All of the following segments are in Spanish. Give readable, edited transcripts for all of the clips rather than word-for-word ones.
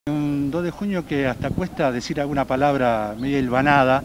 Un 2 de junio que hasta cuesta decir alguna palabra media hilvanada,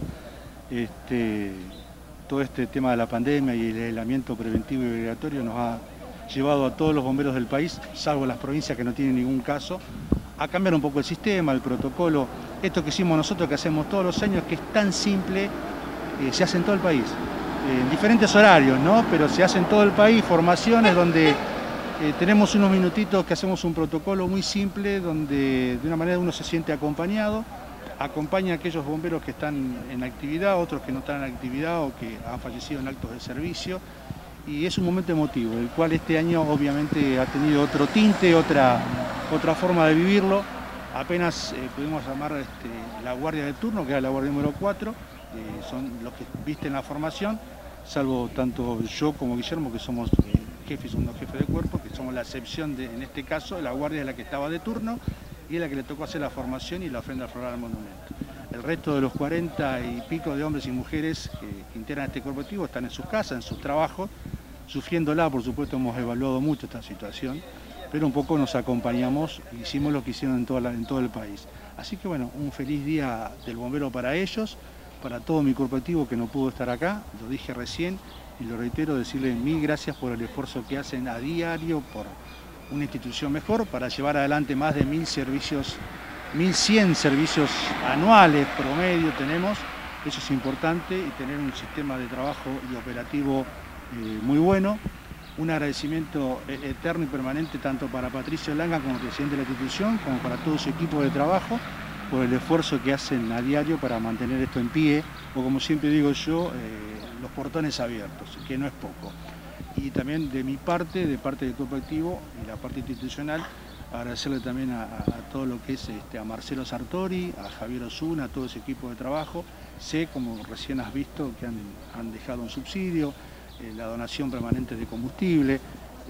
todo este tema de la pandemia y el aislamiento preventivo y obligatorio nos ha llevado a todos los bomberos del país, salvo las provincias que no tienen ningún caso, a cambiar un poco el sistema, el protocolo. Esto que hicimos nosotros, que hacemos todos los años, que es tan simple, se hace en todo el país, en diferentes horarios, ¿no? Pero se hace en todo el país, formaciones donde tenemos unos minutitos que hacemos un protocolo muy simple, donde de una manera uno se siente acompañado, acompaña a aquellos bomberos que están en actividad, otros que no están en actividad o que han fallecido en actos de servicio, y es un momento emotivo, el cual este año obviamente ha tenido otro tinte, otra forma de vivirlo. Apenas pudimos llamar la guardia de turno, que era la guardia número 4, son los que visten la formación, salvo tanto yo como Guillermo, que somos jefes, segundo jefe de cuerpo, que somos la excepción en este caso. La guardia es la que estaba de turno y es la que le tocó hacer la formación y la ofrenda floral al monumento. El resto de los 40 y pico de hombres y mujeres que integran este corporativo están en sus casas, en sus trabajos, sufriéndola. Por supuesto, hemos evaluado mucho esta situación, pero un poco nos acompañamos, hicimos lo que hicieron en todo el país. Así que bueno, un feliz día del bombero para ellos, para todo mi corporativo que no pudo estar acá, lo dije recién y lo reitero, decirle mil gracias por el esfuerzo que hacen a diario por una institución mejor, para llevar adelante más de 1000 servicios, 1100 servicios anuales promedio tenemos. Eso es importante, y tener un sistema de trabajo y operativo muy bueno. Un agradecimiento eterno y permanente tanto para Patricio Langa como presidente de la institución, como para todo su equipo de trabajo, por el esfuerzo que hacen a diario para mantener esto en pie, o como siempre digo yo, los portones abiertos, que no es poco. Y también de mi parte, de parte del corporativo y la parte institucional, agradecerle también a todo lo que es a Marcelo Sartori, a Javier Osuna, a todo ese equipo de trabajo. Sé, como recién has visto, que han dejado un subsidio, la donación permanente de combustible,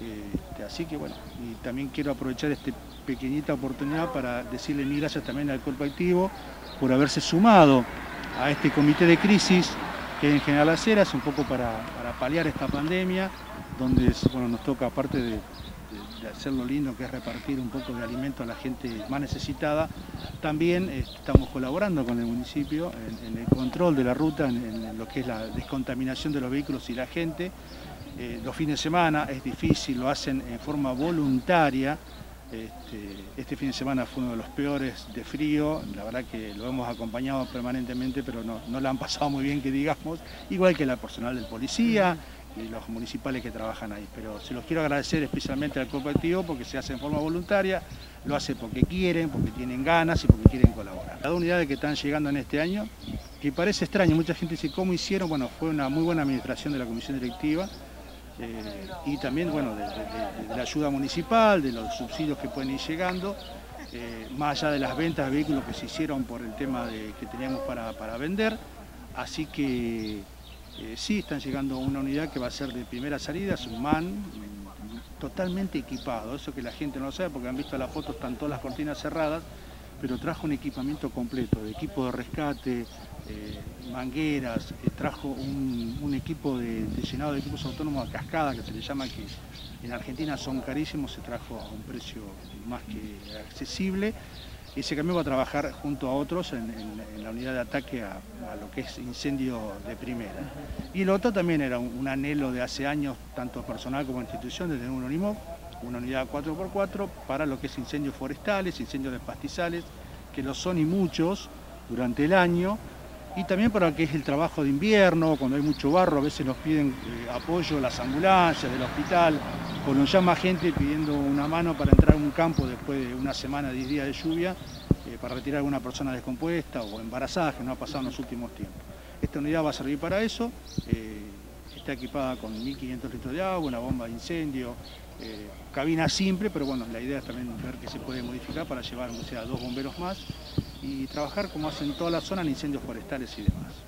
así que bueno, y también quiero aprovechar esta pequeñita oportunidad para decirle mil gracias también al corporativo por haberse sumado a este comité de crisis que en General Las Heras, un poco para paliar esta pandemia, donde bueno, nos toca, aparte de hacer lo lindo que es repartir un poco de alimento a la gente más necesitada, también estamos colaborando con el municipio en el control de la ruta, en lo que es la descontaminación de los vehículos y la gente. Los fines de semana es difícil, lo hacen en forma voluntaria. Este fin de semana fue uno de los peores de frío, la verdad que lo hemos acompañado permanentemente, pero no la han pasado muy bien, que digamos, igual que la personal del policía y los municipales que trabajan ahí. Pero se los quiero agradecer especialmente al corporativo, porque se hace en forma voluntaria, lo hace porque quieren, porque tienen ganas y porque quieren colaborar. Las unidades que están llegando en este año, que parece extraño, mucha gente dice ¿cómo hicieron? Bueno, fue una muy buena administración de la comisión directiva, y también bueno, de la ayuda municipal, de los subsidios que pueden ir llegando, más allá de las ventas de vehículos que se hicieron por el tema que teníamos para vender. Así que sí, están llegando una unidad que va a ser de primera salida, es un MAN totalmente equipado. Eso que la gente no lo sabe, porque han visto las fotos, están todas las cortinas cerradas, pero trajo un equipamiento completo, de equipo de rescate, mangueras, trajo un equipo de llenado de equipos autónomos a cascada, que se le llama, que en Argentina son carísimos, se trajo a un precio más que accesible. Ese camión va a trabajar junto a otros en la unidad de ataque a lo que es incendio de primera. Y el otro también era un anhelo de hace años, tanto personal como institución, desde un UNIMOC, una unidad 4x4 para lo que es incendios forestales, incendios de pastizales, que lo son y muchos durante el año, y también para lo que es el trabajo de invierno, cuando hay mucho barro, a veces nos piden apoyo las ambulancias del hospital, o nos llama gente pidiendo una mano para entrar a un campo después de una semana, 10 días de lluvia, para retirar a alguna persona descompuesta o embarazada, que no ha pasado en los últimos tiempos. Esta unidad va a servir para eso, está equipada con 1500 litros de agua, una bomba de incendio, cabina simple, pero bueno, la idea es también ver qué se puede modificar para llevar, o sea, 2 bomberos más y trabajar como hacen toda la zona en incendios forestales y demás.